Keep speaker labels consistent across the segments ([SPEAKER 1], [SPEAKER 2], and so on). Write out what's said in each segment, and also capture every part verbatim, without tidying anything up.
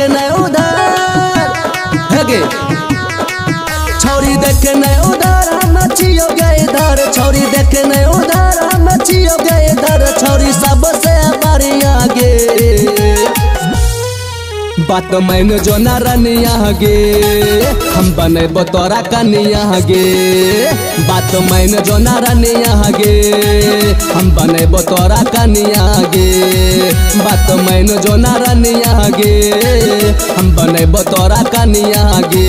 [SPEAKER 1] देखे न उधार हेगे छौरी देखे न उधार हम छियो गए इधर छौरी देखे न उधार हम छियो गए इधर छौरी सबसे बारी आगे बात मैंने जो न रनिया गे हम बने तोरा कनिया गे बात मैंने जो न रनिया गे हम बने तोरा कनिया गे बात मैंने जो न रनिया गे हम बने तोरा कनिया गे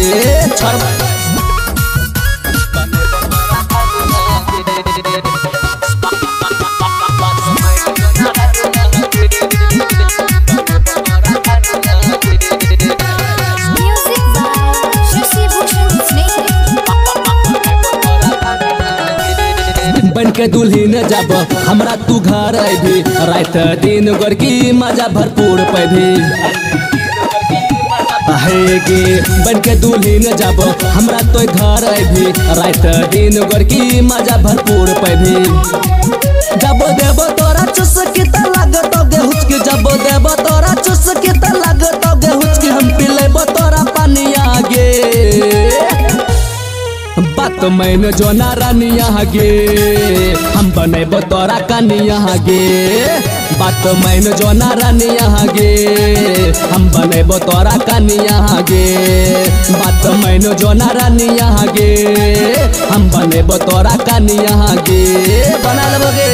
[SPEAKER 1] बन के दुल्हन जब हमरा तू घर भी रात दिन गोरकी मजा भरपूर पैभी गे बन के दुल्हन जब हमरा तो घर भी रात दिन गोरकी मजा भरपूर पैभी जब देव तोरा चुस की त लागत गेहुच जब देव तोरा चुस की त लागत गेहुच हम पिलेब तोरा पानी आगे बात मैंने जो न रनिया गे हम बनेब तोरा कनिया गे बात मैंने जो न रनिया गे हम बनेब तोरा कनिया गे बात मैंने जो न रनिया गे हम बनेब तोरा कनिया गे बना लेबोगे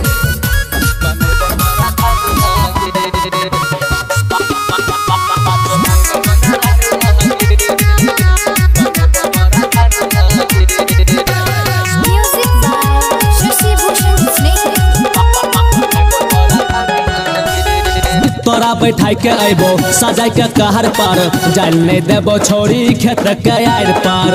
[SPEAKER 1] तोरा बैठाई के अबो सजाई के कहर पर जान नहीं देबो छोड़ी खेत के आर पार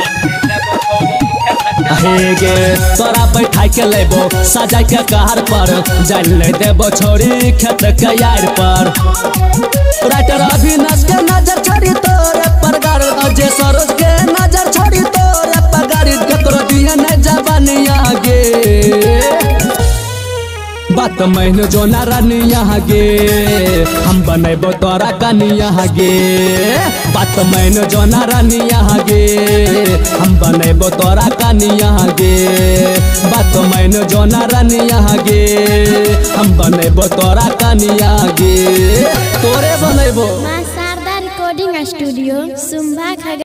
[SPEAKER 1] गे तोरा बैठाई के लेबो सजाई के कहर पर जान नहीं देबो छोड़ी खेत के आर पर राइटर अभिनाश के नजर छोड़ी तोरे परगार अजय सरोज के नजर छोड़ी तोरे पगार ककरो दिया न जवानिया गे बात मैंने जो न रनिया गे हम बनेब तोरा कनिया गे बात मैंने जो न रनिया गे हम बनेब तोरा कनिया गे बात मैंने जो न रनिया गे हम बनेब तोरा कनिया गे तोरे बनेबो
[SPEAKER 2] मां शारदा रिकॉर्डिंग स्टूडियो सुंभा।